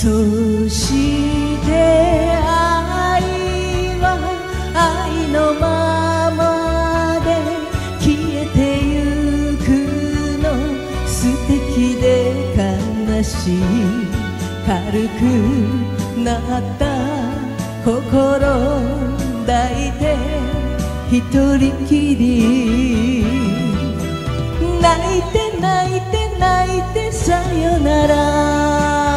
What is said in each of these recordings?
そして愛は愛のままで消えてゆくの、素敵で悲しい軽くなった心抱いて一人きり、泣いて泣いて泣いてさよなら。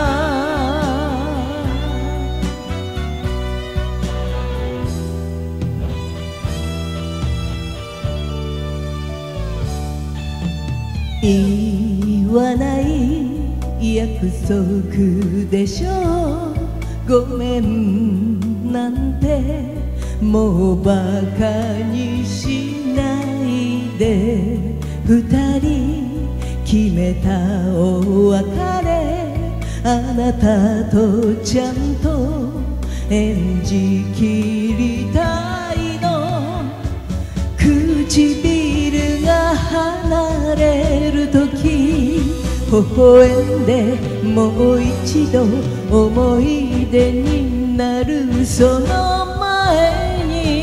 言わない約束でしょう、ごめんなんてもうバカにしないで、二人決めたお別れ、あなたとちゃんと演じきりたいの。唇が離れるとき微笑んでもう一度思い出になる、その前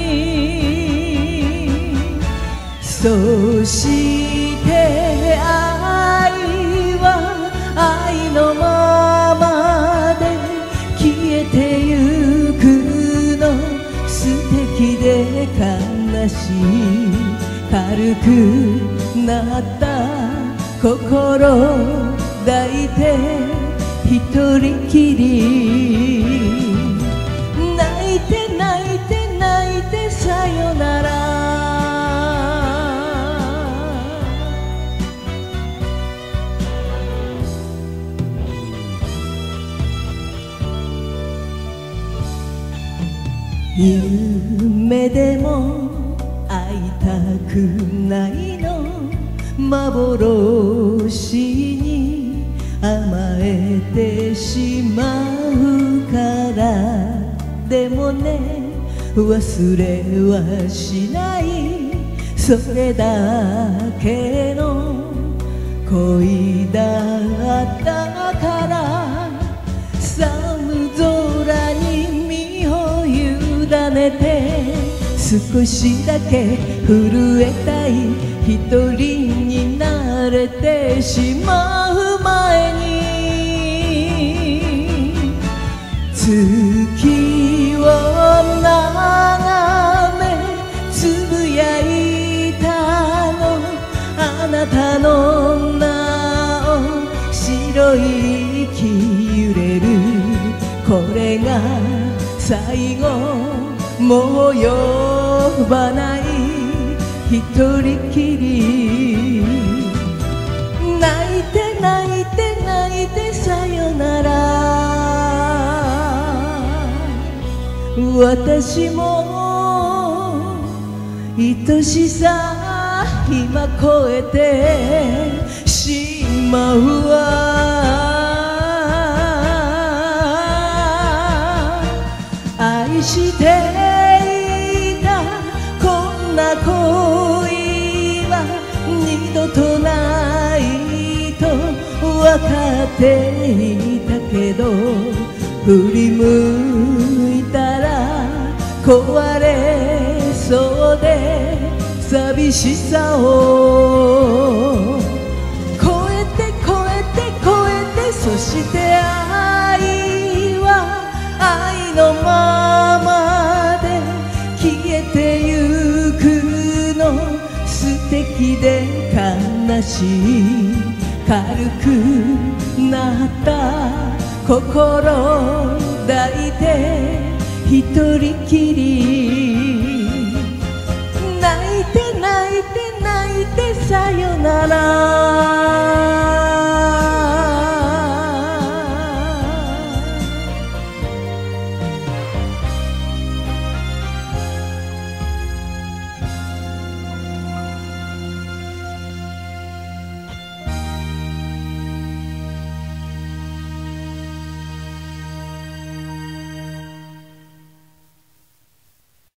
にそして愛は愛のままで消えてゆくの、素敵で悲しい軽くなった心抱いて一人きり、泣いて泣いて泣いてさよなら。夢でも会いたくないの、幻に甘えてしまうから。でもね忘れはしない、それだけの恋だったから。寒空に身を委ねて少しだけ震えたい、一人になれてしまう前に月を眺めつぶやいたの、あなたの名を白い息揺れる、これが最後もう呼ばない一人きり、泣いて泣いて泣いてさよなら。私も愛しさ今超えてしまうわ。愛していたこんな恋は二度とないと分かっていたけど、振り向いたら壊れそうで寂しさを越えて越えて越えて、そして愛は愛のままで消えてゆくの、素敵で悲しい軽くなった心抱いて一人きり、泣いて泣いて泣いてさよなら。